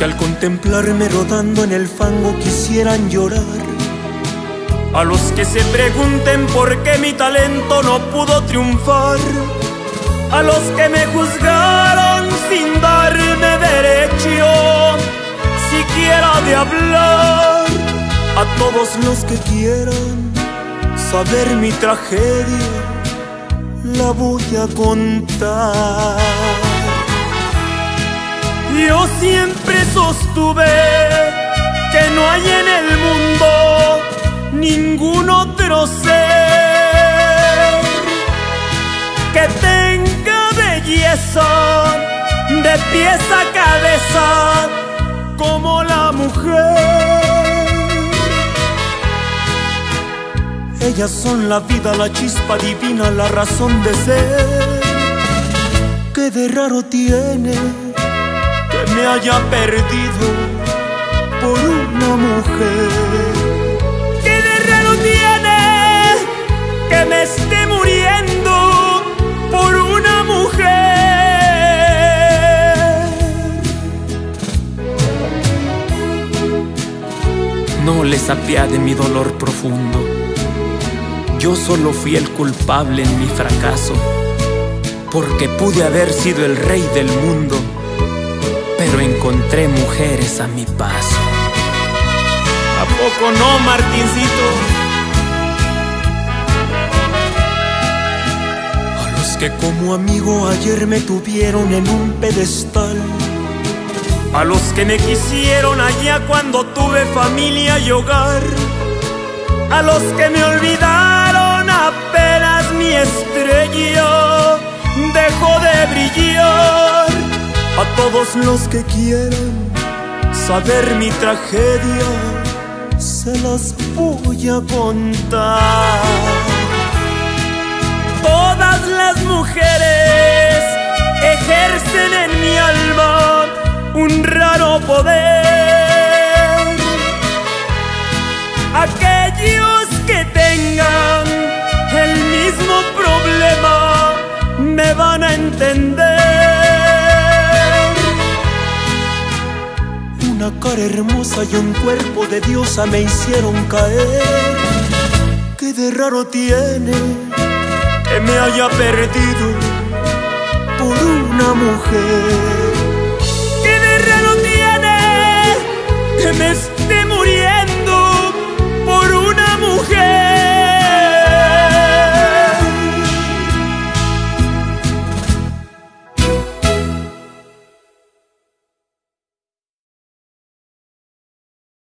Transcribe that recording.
al contemplarme rodando en el fango quisieran llorar. A los que se pregunten por qué mi talento no pudo triunfar. A los que me juzgaron sin darme derecho siquiera de hablar. A todos los que quieran saber mi tragedia, la voy a contar. Yo siempre sostuve que no hay en el mundo ningún otro ser que tenga belleza de pies a cabeza como la mujer. Ellas son la vida, la chispa divina, la razón de ser. ¿Qué de raro tiene que me haya perdido por una mujer? ¿Qué de raro tiene que me esté muriendo por una mujer? No les apiade mi dolor profundo. Yo solo fui el culpable en mi fracaso, porque pude haber sido el rey del mundo, pero encontré mujeres a mi paso. ¿A poco no, Martincito? A los que como amigo ayer me tuvieron en un pedestal, a los que me quisieron allá cuando tuve familia y hogar, a los que me olvidaron apenas mi estrella dejó de brillar. A todos los que quieran saber mi tragedia, se las voy a contar. Todas las mujeres ejercen en mi alma un raro poder. Aquellos que tengan el mismo problema me van a entender. Una cara hermosa y un cuerpo de diosa me hicieron caer. ¿Qué de raro tiene que me haya perdido por una mujer?